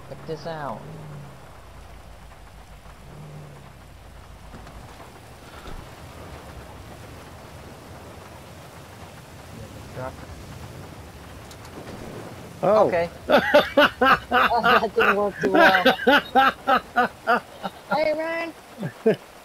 Check this out. Truck. Oh. Okay. Oh, that didn't work too well. Hey, man.